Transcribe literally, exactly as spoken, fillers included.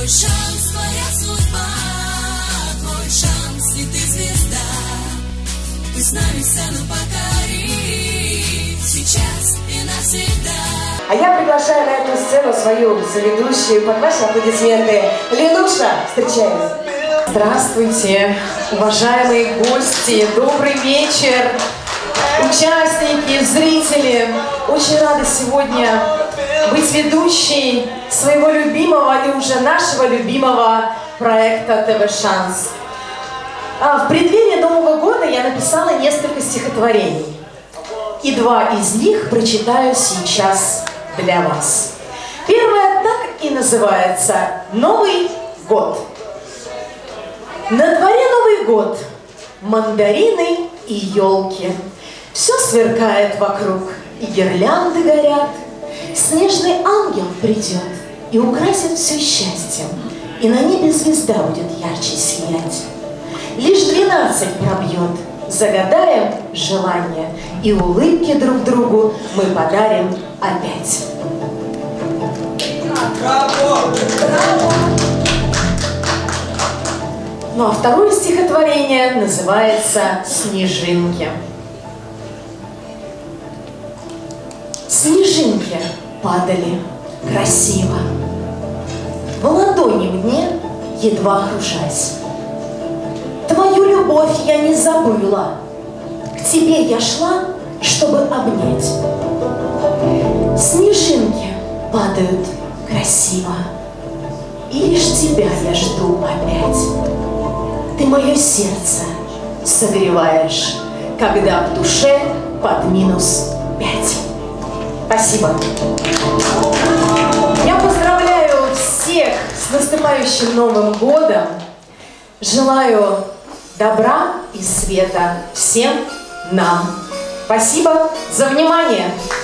Твой шанс, твоя судьба, твой шанс, и ты звезда. Ты с нами сцену покори, сейчас и навсегда. А я приглашаю на эту сцену свою соведущую под ваши аплодисменты. Ленуша, встречаем. Здравствуйте, уважаемые гости, добрый вечер, участники, зрители. Очень рада сегодня быть ведущей своего любимого и уже нашего любимого проекта ТВ Шанс. В преддверии Нового года я написала несколько стихотворений. И два из них прочитаю сейчас для вас. Первое так и называется «Новый год». На дворе Новый год, мандарины и елки. Все сверкает вокруг, и гирлянды горят. Снежный ангел придет и украсит все счастьем, и на небе звезда будет ярче сиять. Лишь двенадцать пробьет, загадаем желание, и улыбки друг другу мы подарим опять. Браво! Браво! Ну а второе стихотворение называется «Снежинки». Снежинки падали красиво, в ладони мне, едва кружась. Твою любовь я не забыла, к тебе я шла, чтобы обнять. Снежинки падают красиво, и лишь тебя я жду опять. Ты мое сердце согреваешь, когда в душе под минус пять. Спасибо. Я поздравляю всех с наступающим Новым годом. Желаю добра и света всем нам. Спасибо за внимание.